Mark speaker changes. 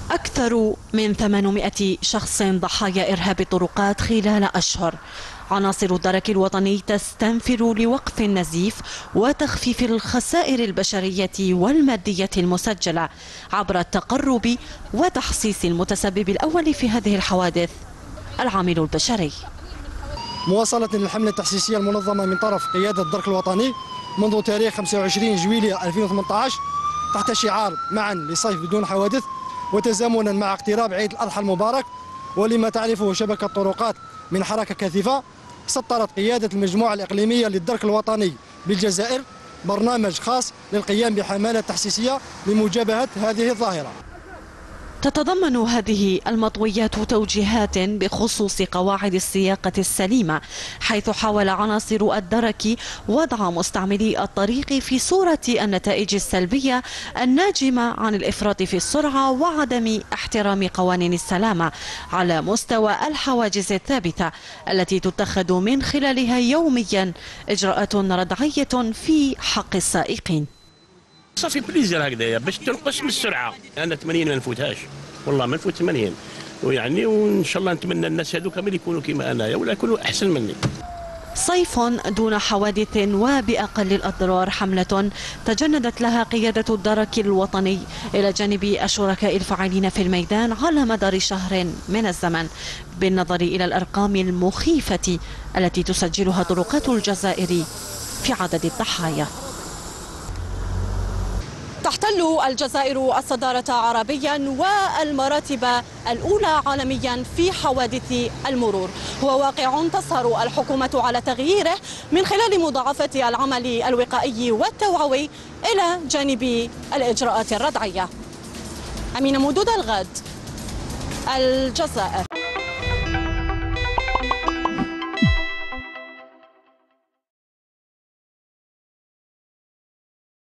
Speaker 1: أكثر من 800 شخص ضحايا إرهاب الطرقات خلال أشهر. عناصر الدرك الوطني تستنفر لوقف النزيف وتخفيف الخسائر البشرية والمادية المسجلة عبر التقرب وتحصيص المتسبب الأول في هذه الحوادث، العامل البشري.
Speaker 2: مواصلة للحملة التحسيسية المنظمة من طرف قيادة الدرك الوطني منذ تاريخ 25 جويلية 2018 تحت شعار معا لصيف بدون حوادث، وتزامنا مع اقتراب عيد الأضحى المبارك ولما تعرفه شبكة طرقات من حركة كثيفة، سطرت قيادة المجموعة الإقليمية للدرك الوطني بالجزائر برنامج خاص للقيام بحملة تحسيسية لمجابهة هذه الظاهرة.
Speaker 1: تتضمن هذه المطويات توجيهات بخصوص قواعد السياقة السليمة، حيث حاول عناصر الدرك وضع مستعملي الطريق في صورة النتائج السلبية الناجمة عن الإفراط في السرعة وعدم احترام قوانين السلامة على مستوى الحواجز الثابتة التي تتخذ من خلالها يوميا إجراءات ردعية في حق السائقين.
Speaker 3: صافي بليزير هكذايا باش تنقص من السرعه. انا 80 ما نفوتهاش، والله ما نفوت 80، ويعني وان شاء الله نتمنى الناس هذو كامل يكونوا كما انايا ولا يكونوا احسن مني.
Speaker 1: صيف دون حوادث وبأقل الأضرار، حملة تجندت لها قيادة الدرك الوطني إلى جانب الشركاء الفاعلين في الميدان على مدار شهر من الزمن، بالنظر إلى الأرقام المخيفة التي تسجلها طرقات الجزائر في عدد الضحايا. تحتل الجزائر الصدارة عربيا والمراتب الأولى عالميا في حوادث المرور، هو واقع تسهر الحكومة على تغييره من خلال مضاعفة العمل الوقائي والتوعوي إلى جانب الإجراءات الردعية. أمينة مودود، الغد، الجزائر.